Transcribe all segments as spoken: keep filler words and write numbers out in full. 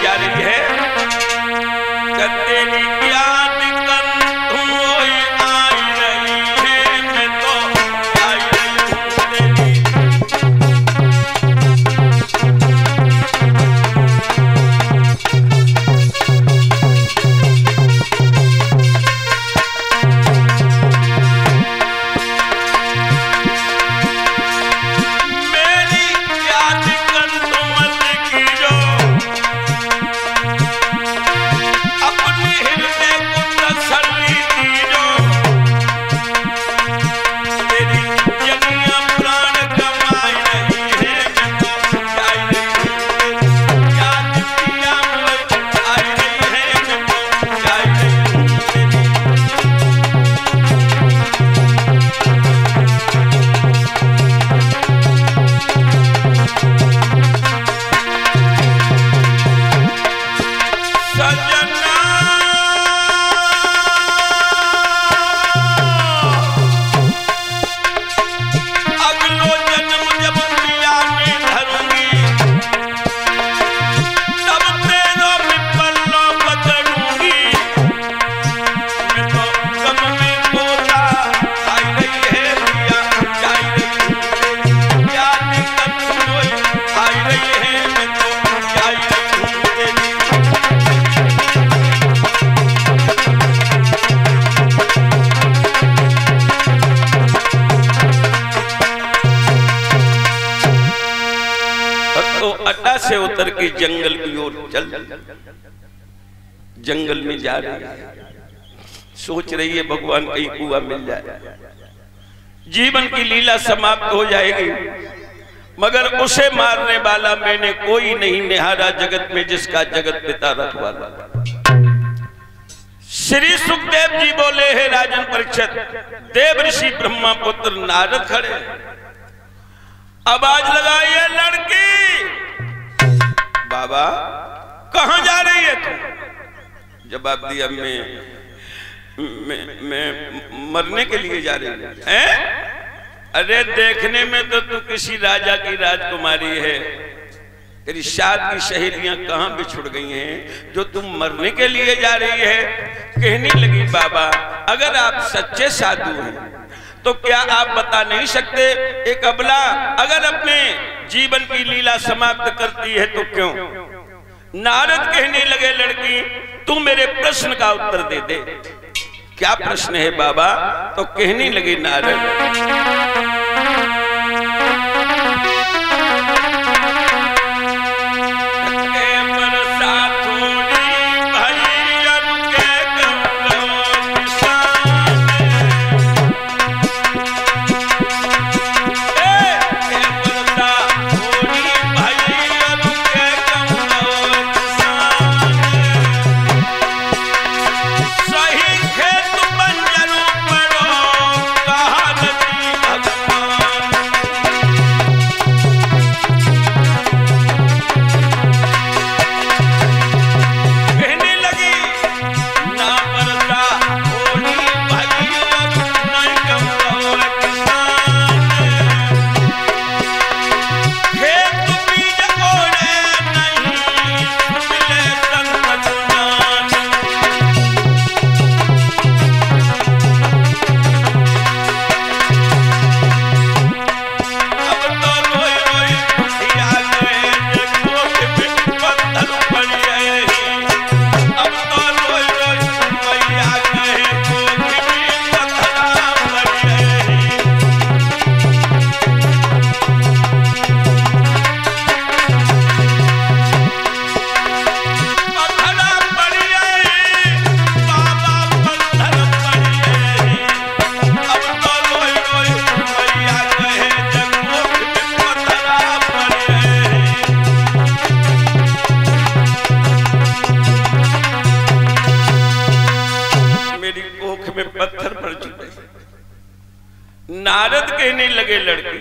जा रही है, तेरी याद कर तुम आई रही है, मैं तो आई रही हूँ तेरी। से उतर के जंगल की ओर चल, जंगल में जा रही है, सोच रही है भगवान कहीं कुआं मिल जाए, जीवन की लीला समाप्त हो जाएगी, मगर उसे मारने वाला मैंने कोई नहीं निहारा जगत में जिसका जगत पिता रखवाला। श्री सुखदेव जी बोले, हे राजन परीक्षित, देव ऋषि ब्रह्मा पुत्र नारद खड़े, आवाज लगाइए लड़की, बाबा कहां जा रही है तू? जवाब दिया, मैं मैं मैं मरने के लिए जा रही हूं। हैं? अरे देखने में तो तू किसी राजा की राजकुमारी है, तेरी साथ की सहेलियां कहां बिछुड़ गई हैं जो तुम मरने के लिए जा रही है? कहने लगी, बाबा अगर आप सच्चे साधु हैं तो क्या आप बता नहीं सकते, एक अबला अगर अपने जीवन की लीला समाप्त करती है तो क्यों? नारद कहने लगे, लड़की तू मेरे प्रश्न का उत्तर दे दे। क्या प्रश्न है बाबा? तो कहने लगे नारद, नारद कहने लगे, लड़की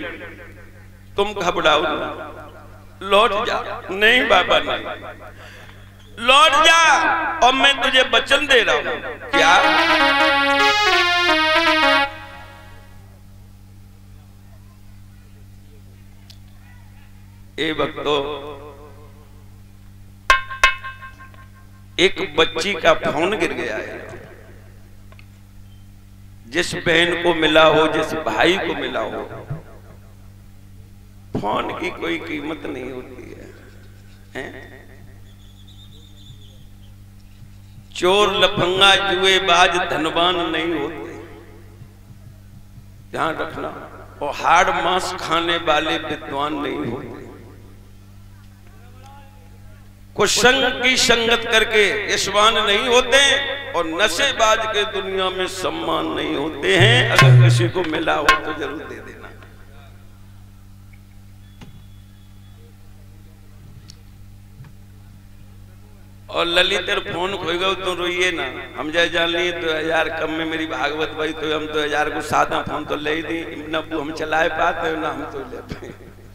तुम घबराओ ना, लौट जा। नहीं बाबा नहीं, लौट जा और मैं तुझे वचन दे रहा हूं। क्या? ए भक्तों, एक बच्ची का फोन गिर गया है। जिस बहन को मिला हो, जिस भाई को मिला हो, फोन की कोई कीमत नहीं होती है, हैं? चोर लफंगा जुएबाज धनवान नहीं होते, ध्यान रखना। और हाड़ मांस खाने वाले विद्वान नहीं होते। कुछ संग की संगत करके यशवान नहीं होते और नशेबाज के दुनिया में सम्मान नहीं होते हैं। अगर किसी को मिला हो तो जरूर दे देना। और ललित फोन खोई गो तो रोइए ना, हम जाए जान लिए तो हजार कम में मेरी भागवत भाई, तो हम तो हजार को सादा फोन तो ले दी ना, हम चलाए पाते ना, हम तो ले पाए।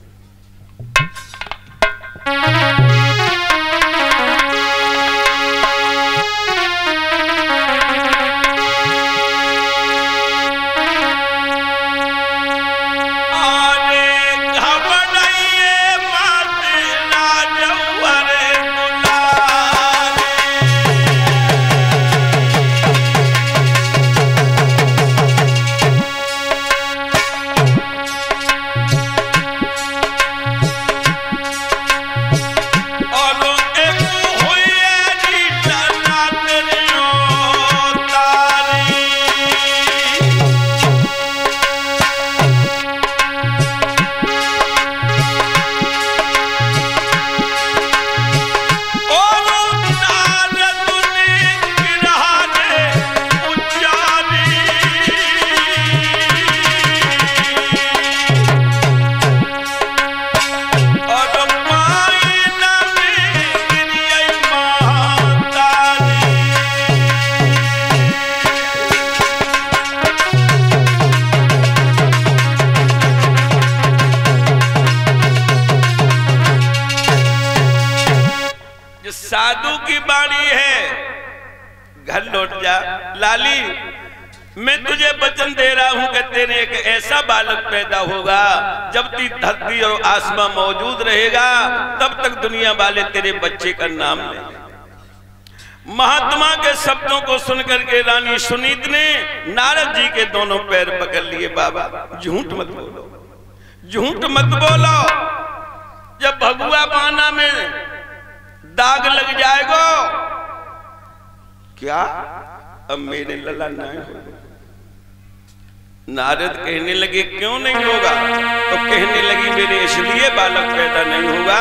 साधु की बाणी है, घर लौट जा लाली, मैं तुझे वचन दे रहा हूं कि तेरे एक ऐसा बालक पैदा होगा, जब तक धरती और आसमां मौजूद रहेगा तब तक दुनिया वाले तेरे बच्चे का नाम लेंगे। महात्मा के शब्दों को सुनकर के रानी सुनीत ने नारद जी के दोनों पैर पकड़ लिए। बाबा झूठ मत बोलो, झूठ मत बोलो, जब भगुआ पाना में दाग लग जाएगा क्या, अब मेरे लला नहीं होगा। नारद कहने लगे क्यों नहीं होगा, तो कहने लगी मेरे इसलिए बालक पैदा नहीं होगा,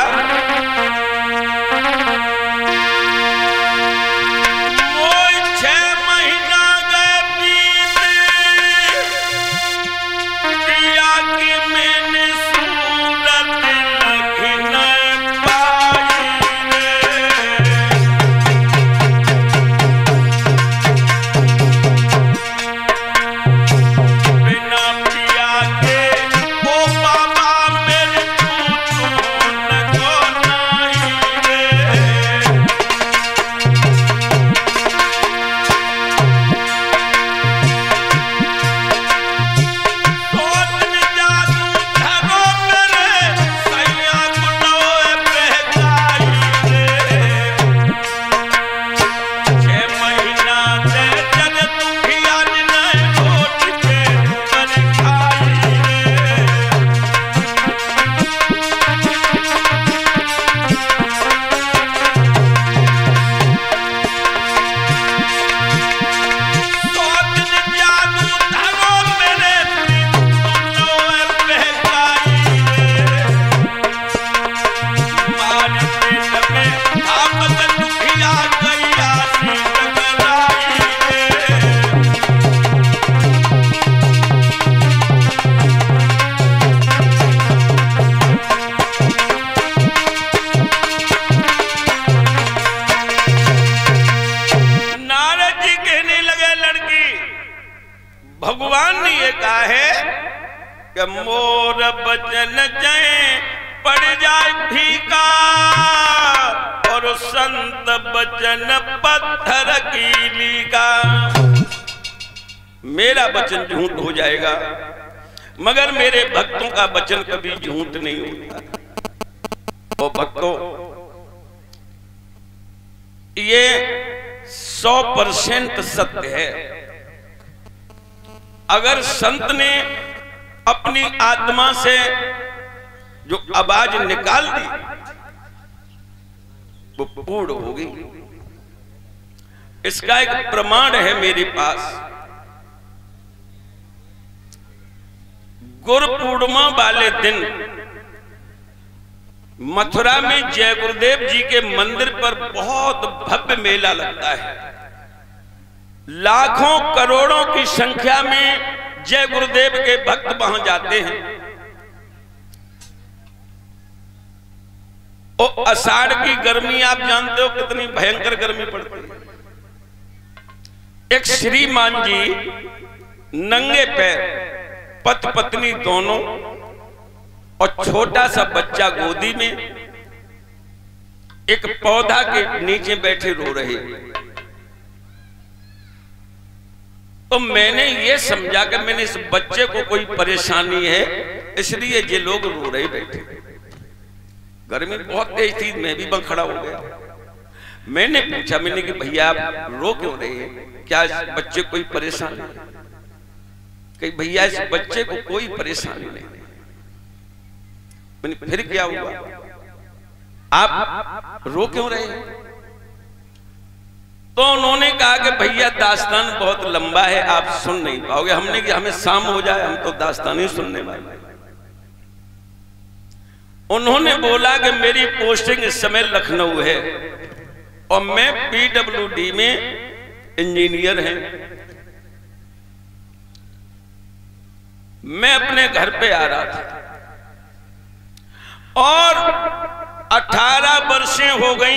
छह महीना गए बीत पिया की मैंने सूरत लखी नहीं पाई। बिना पिया के ओ बाबा मेरे पूछो न नहीं रे। भगवान ने ये कहा है कि मोर बचन जाए पड़ जाए फीका और संत बचन पत्थर कीली का। मेरा वचन झूठ हो जाएगा मगर मेरे भक्तों का वचन कभी झूठ नहीं होता। और भक्तों ये सौ परसेंट सत्य है। अगर संत ने अपनी आत्मा से जो आवाज निकाल दी वो पूर्ण होगी। इसका एक प्रमाण है मेरे पास। गुरु पूर्णिमा वाले दिन मथुरा में जय गुरुदेव जी के मंदिर पर बहुत भव्य मेला लगता है। लाखों करोड़ों की संख्या में जय गुरुदेव के भक्त वहां जाते हैं। और आषाढ़ की गर्मी आप जानते हो कितनी भयंकर गर्मी पड़ती है। एक श्रीमान जी नंगे पैर, पति पत्नी दोनों और छोटा सा बच्चा गोदी में एक पौधा के नीचे बैठे रो रहे। तो मैंने ये समझा कि मैंने इस बच्चे को कोई परेशानी है इसलिए ये लोग रो रहे बैठे। गर्मी बहुत तेज थी, मैं भी वहां खड़ा हो गया। मैंने पूछा, मैंने कि भैया आप रो क्यों रहे हैं, क्या इस बच्चे को कोई परेशानी है? कि भैया इस बच्चे को कोई परेशानी नहीं। मैंने फिर क्या हुआ, आप रो क्यों रहे हैं? तो उन्होंने कहा कि भैया दास्तान बहुत लंबा है, आप सुन नहीं पाओगे। हमने कि हमें शाम हो जाए, हम तो दास्तान ही सुनने वाले। उन्होंने बोला कि मेरी पोस्टिंग इस समय लखनऊ है और मैं पीडब्ल्यूडी में इंजीनियर है। मैं अपने घर पे आ रहा था और अठारह वर्षें हो गई,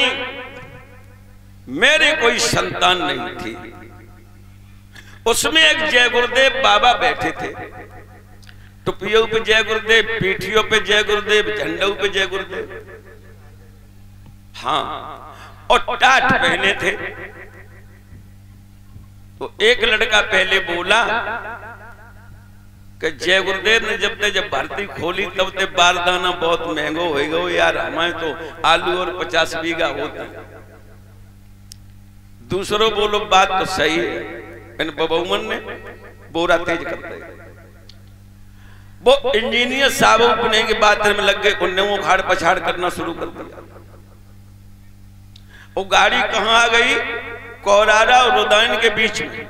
मेरे कोई संतान नहीं थी। उसमें एक जय गुरुदेव बाबा बैठे थे, टुपियों पे जय गुरुदेव, पीठियों पे जय गुरुदेव, झंडों पे जय गुरुदेव, हाँ, और टाट पहने थे। तो एक लड़का पहले बोला कि जय गुरुदेव ने जब तक जब भर्ती खोली तब तक बारदाना बहुत महंगो हो गो यार, हमें तो आलू और पचास बीघा होता। दूसरों बोलो बात तो सही है, इन बबूमन ने बोरा तेज कर दिया। वो इंजीनियर साहब अपने की बात में लग गए, उनने वो खाड़ पछाड़ करना शुरू कर दिया। वो गाड़ी कहां आ गई, कोरारा और रुदायन के बीच में।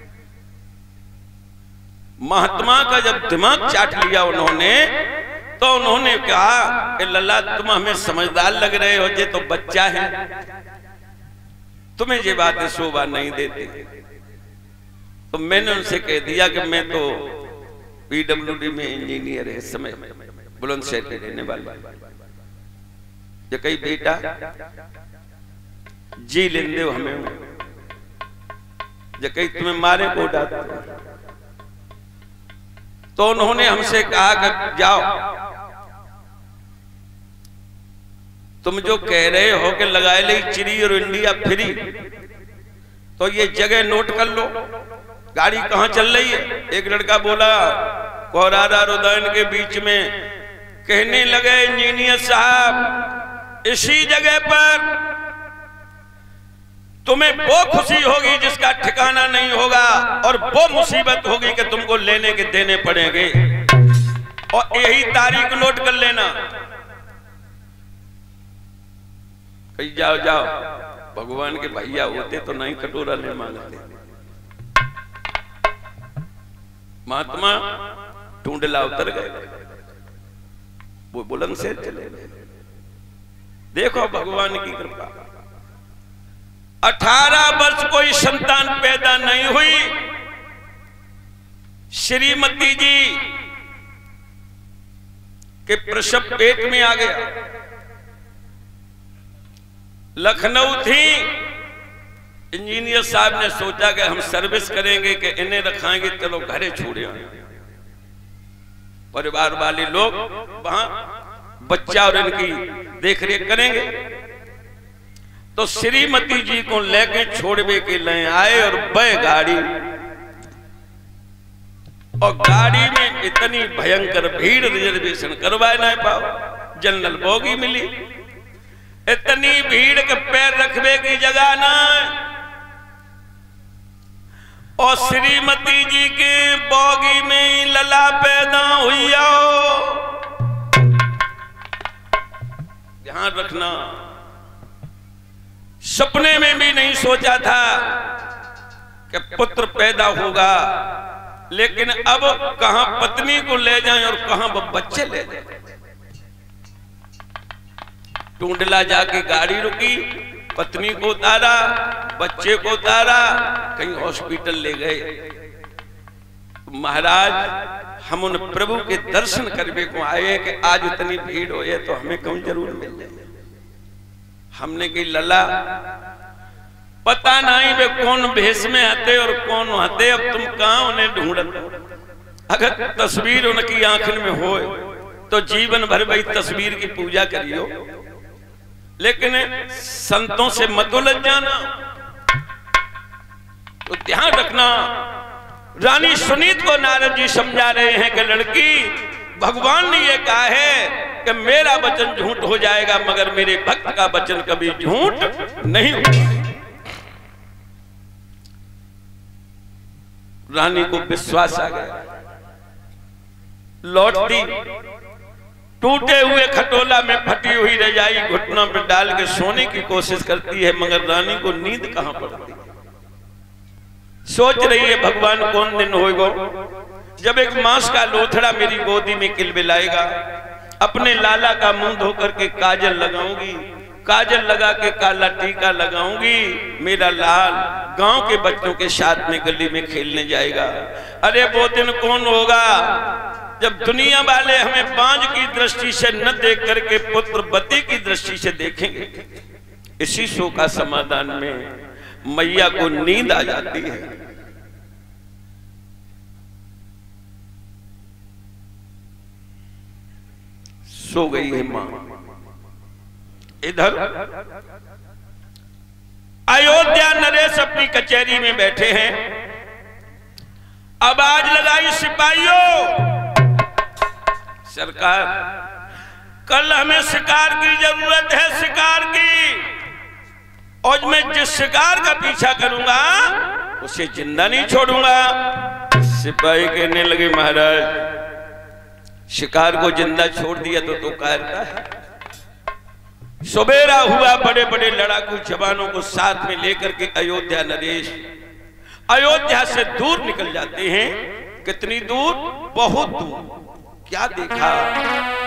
महात्मा का जब दिमाग चाट लिया उन्होंने, तो उन्होंने कहा कि लल्ला तुम हमें समझदार लग रहे हो, ये तो बच्चा है, तुम्हें ये बातें शोभा नहीं देती। तो मैंने उनसे कह दिया कि मैं तो पीडब्ल्यूडी में इंजीनियर है, इस समय बुलंदशहर के रहने वाले। जो कही बेटा जी लेंदे हो हमें, जो कही तुम्हें मारे को डांटते। तो उन्होंने हमसे कहा कि जाओ, तुम जो कह रहे हो कि लगाए ले चिड़ी और इंडिया फ्री, तो ये जगह नोट कर लो, गाड़ी कहां चल रही है। एक लड़का बोला कोरारा रुदायन के बीच में। कहने लगे इंजीनियर साहब, इसी जगह पर तुम्हें वो खुशी होगी जिसका ठिकाना नहीं होगा, और वो मुसीबत होगी कि तुमको लेने के देने पड़ेंगे, और यही तारीख नोट कर लेना। कहीं जाओ जाओ, भगवान के भैया होते तो नहीं कटोरा ले मांगते। महात्मा टूंडला उतर गए, वो बुलंदशहर चले गए। देखो भगवान की कृपा, अठारह वर्ष कोई संतान पैदा नहीं हुई। श्रीमती जी के प्रसव पेट में आ गया। लखनऊ थी, इंजीनियर साहब ने सोचा कि हम सर्विस करेंगे कि इन्हें रखाएंगे, चलो घरे छोड़े। परिवार वाले लोग वहां बच्चा और इनकी देखरेख करेंगे। तो श्रीमती जी को लेके छोड़वे के लिए आए और बह गाड़ी, और गाड़ी में इतनी भयंकर भीड़, रिजर्वेशन करवाए नहीं पाओ, जनरल बोगी मिली। इतनी भीड़ के पैर रखने की जगह ना, और श्रीमती जी के बोगी में लला पैदा हुई। ध्यान रखना, सपने में भी नहीं सोचा था कि पुत्र पैदा होगा, लेकिन अब कहां पत्नी को ले जाएं और कहां बच्चे ले जाएं। टूंडला जाके गाड़ी रुकी, पत्नी को उतारा, बच्चे को उतारा, कहीं हॉस्पिटल ले गए। महाराज, हम उन प्रभु के दर्शन करने को आए कि आज इतनी भीड़ हो तो हमें कौन जरूर मिल जाए। हमने कही लला पता नहीं वे कौन भेष में हते और कौन हते, अब तुम कहां उन्हें ढूंढते। अगर तस्वीर उनकी आंखन में हो तो जीवन भर वही तस्वीर की पूजा करियो, लेकिन संतों से मत उलझ जाना। तो ध्यान रखना, रानी सुनीत को नारद जी समझा रहे हैं कि लड़की, भगवान ने ये कहा है कि मेरा वचन झूठ हो जाएगा, मगर मेरे भक्त का वचन कभी झूठ नहीं होगा। रानी को विश्वास आ गया, लौटती टूटे हुए खटोला में फटी हुई रजाई घुटनों पर डाल के सोने की कोशिश करती है, मगर रानी को नींद कहां पड़ती। सोच रही है भगवान कौन दिन होगा जब एक मांस का लोथड़ा मेरी गोदी में किलबिलाएगा, अपने लाला का मुंह धो करके काजल लगाऊंगी, काजल लगा के काला टीका लगाऊंगी, मेरा लाल गांव के बच्चों के साथ में गली में खेलने जाएगा। अरे वो दिन कौन होगा जब दुनिया वाले हमें बांझ की दृष्टि से न देख करके पुत्रवती की दृष्टि से देखेंगे। इसी शो का समाधान में मैया को नींद आ जाती है। सो गई है मां। इधर अयोध्या नरेश अपनी कचहरी में बैठे हैं। आवाज लगाई सिपाहियों, सरकार कल हमें शिकार की जरूरत है, शिकार की, और मैं जिस शिकार का पीछा करूंगा उसे जिंदा नहीं छोड़ूंगा। सिपाही कहने लगे महाराज, शिकार को जिंदा छोड़ दिया तो तो कायरता है। सवेरा हुआ, बड़े बड़े लड़ाकू जवानों को साथ में लेकर के अयोध्या नरेश अयोध्या से दूर निकल जाते हैं। कितनी दूर? बहुत दूर। क्या देखा?